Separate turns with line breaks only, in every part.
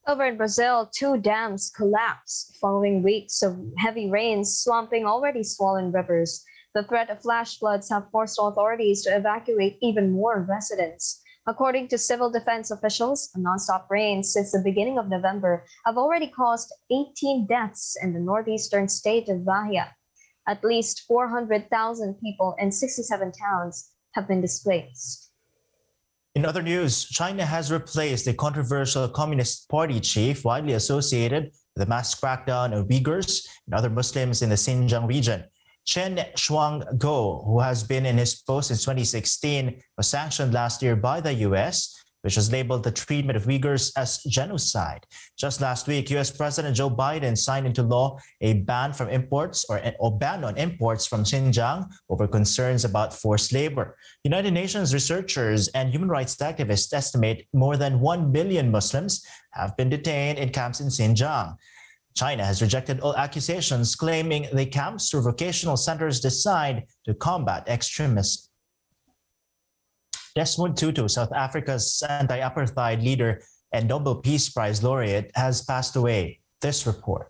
Over in Brazil, two dams collapsed following weeks of heavy rains swamping already swollen rivers. The threat of flash floods have forced authorities to evacuate even more residents. According to civil defense officials, nonstop rains since the beginning of November have already caused 18 deaths in the northeastern state of Bahia. At least 400,000 people in 67 towns have been displaced.
In other news, China has replaced the controversial Communist Party chief widely associated with the mass crackdown on Uyghurs and other Muslims in the Xinjiang region. Chen Shuangguo, who has been in his post since 2016, was sanctioned last year by the U.S., which has labeled the treatment of Uyghurs as genocide. Just last week, U.S. President Joe Biden signed into law a ban from imports or ban on imports from Xinjiang over concerns about forced labor. United Nations researchers and human rights activists estimate more than 1 million Muslims have been detained in camps in Xinjiang. China has rejected all accusations, claiming the camps or vocational centers designed to combat extremism. Desmond Tutu, South Africa's anti-apartheid leader and Nobel Peace Prize laureate, has passed away. This report.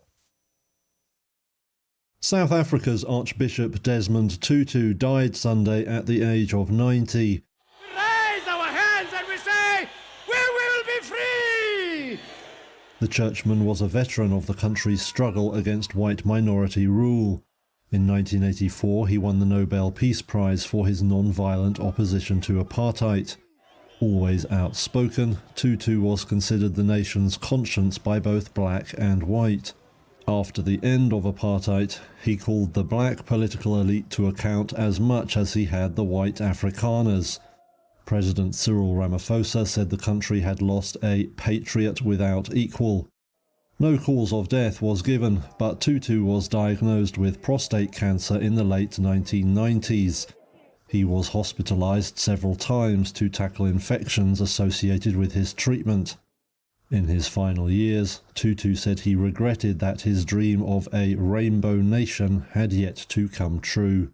South Africa's Archbishop Desmond Tutu died Sunday at the age of 90.
We raise our hands and we say, we will be free!
The churchman was a veteran of the country's struggle against white minority rule. In 1984, he won the Nobel Peace Prize for his non-violent opposition to apartheid. Always outspoken, Tutu was considered the nation's conscience by both black and white. After the end of apartheid, he called the black political elite to account as much as he had the white Afrikaners. President Cyril Ramaphosa said the country had lost a patriot without equal. No cause of death was given, but Tutu was diagnosed with prostate cancer in the late 1990s. He was hospitalized several times to tackle infections associated with his treatment. In his final years, Tutu said he regretted that his dream of a rainbow nation had yet to come true.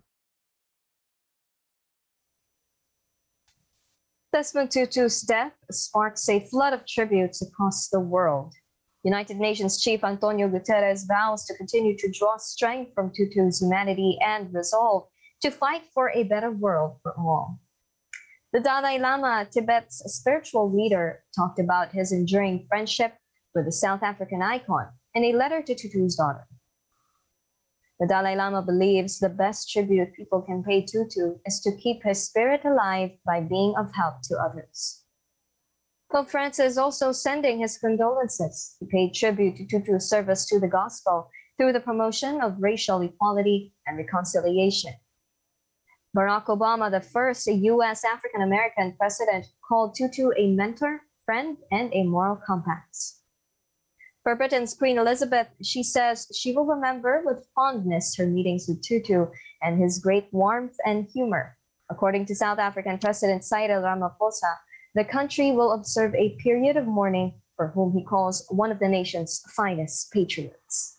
Desmond Tutu's death sparks a flood of tributes across the world. United Nations Chief Antonio Guterres vows to continue to draw strength from Tutu's humanity and resolve to fight for a better world for all. The Dalai Lama, Tibet's spiritual leader, talked about his enduring friendship with the South African icon in a letter to Tutu's daughter. The Dalai Lama believes the best tribute people can pay Tutu is to keep his spirit alive by being of help to others. Pope Francis is also sending his condolences. He paid tribute to Tutu's service to the gospel through the promotion of racial equality and reconciliation. Barack Obama, the first U.S. African-American president, called Tutu a mentor, friend, and a moral compass. For Britain's Queen Elizabeth, she says she will remember with fondness her meetings with Tutu and his great warmth and humor. According to South African President Cyril Ramaphosa, the country will observe a period of mourning for whom he calls one of the nation's finest patriots.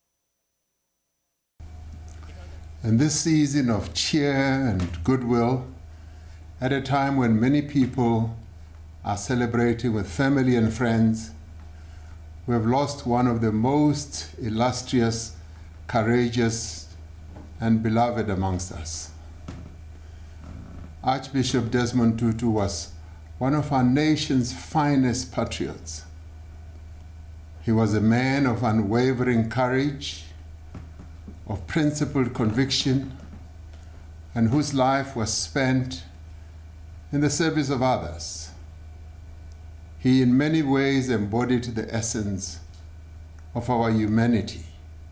In this season of cheer and goodwill, at a time when many people are celebrating with family and friends, we have lost one of the most illustrious, courageous, and beloved amongst us. Archbishop Desmond Tutu was one of our nation's finest patriots. He was a man of unwavering courage, of principled conviction, and whose life was spent in the service of others. He in many ways embodied the essence of our humanity.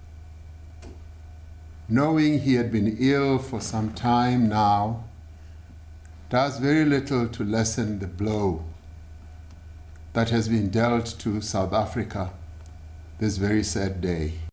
Knowing he had been ill for some time now does very little to lessen the blow that has been dealt to South Africa this very sad day.